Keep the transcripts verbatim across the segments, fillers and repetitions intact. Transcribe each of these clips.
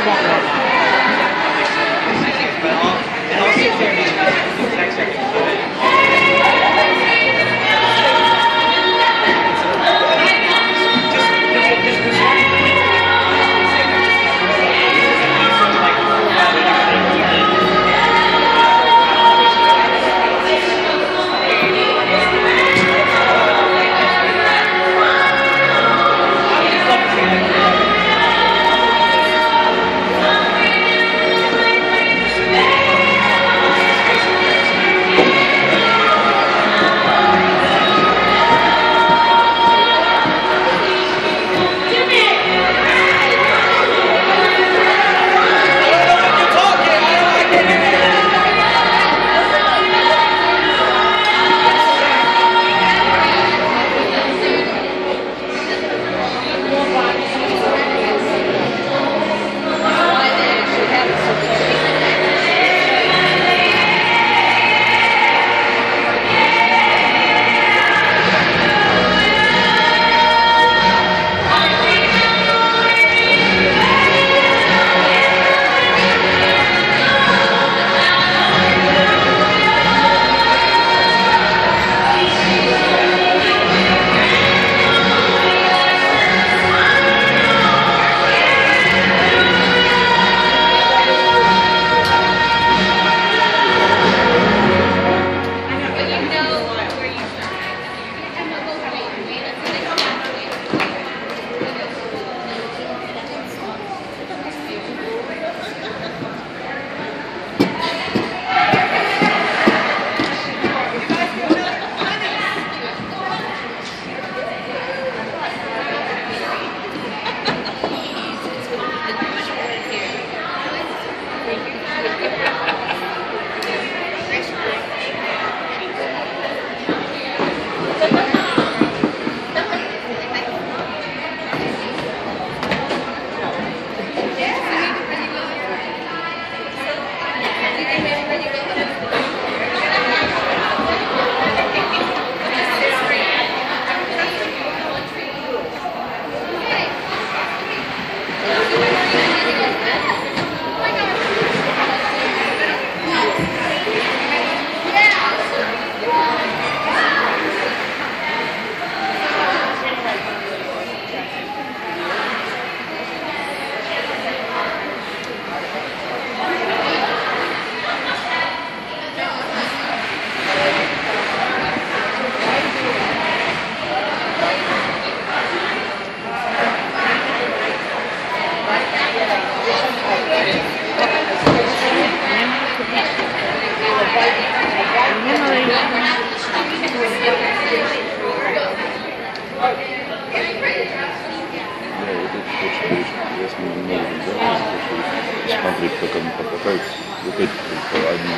Смотреть, как они покатаются. Вот эти только одни.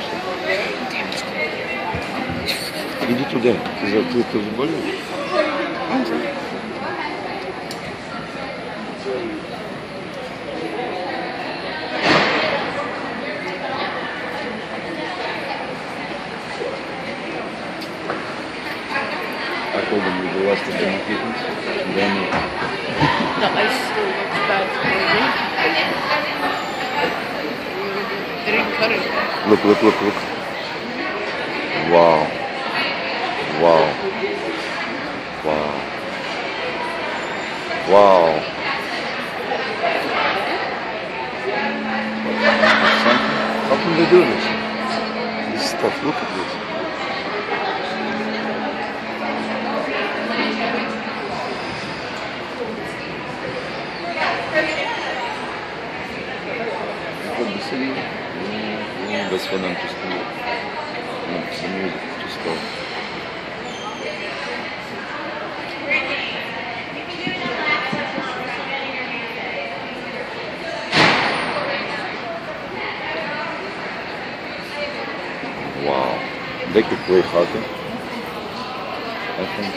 Иди туда. Ты, за, ты, ты заболел? I told them we go last to the meetings. Then the ice still looks bad for me. They didn't cut it. Look, look, look, look. Wow. Wow. Wow. Wow. How can they do this? This stuff, look at this. That's what I'm just doing. I'm just music to start. Wow. They could play harder, I think.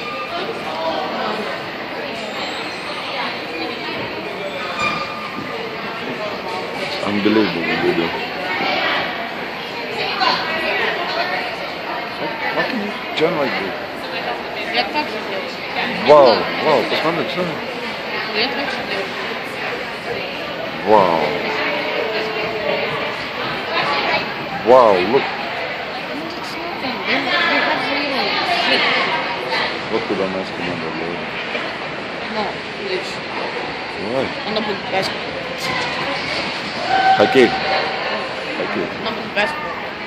It's unbelievable what they do. How can you jump like this? Я так же делаю. Вау, вау, посмотри, что? Я так же делаю. Wow. Wow, look. They have little shit. What куда нас команда была? No, English. Давай. Она будет basketball. Хоккей. Хоккей. Она будет basketball.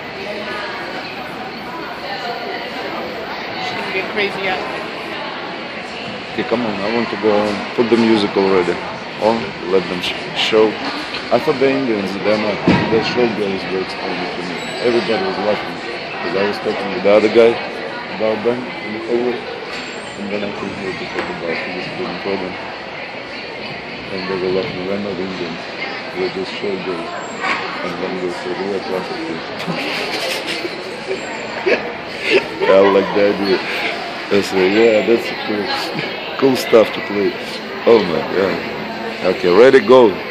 She's gonna be a crazy athlete. Okay, come on. I want to go on. Put the music already on. Let them sh show. I thought the Indians, they're not. The showgirls were explaining to me. Everybody was laughing because I was talking with the other guy about them in the hallway, and then I came here to talk about this student program, and they were laughing. We're not Indians. We're just showgirls. And then they said, we are classic kids. I like the idea. I said, yeah, that's cool, cool stuff to play. Oh my god. Okay, ready, go.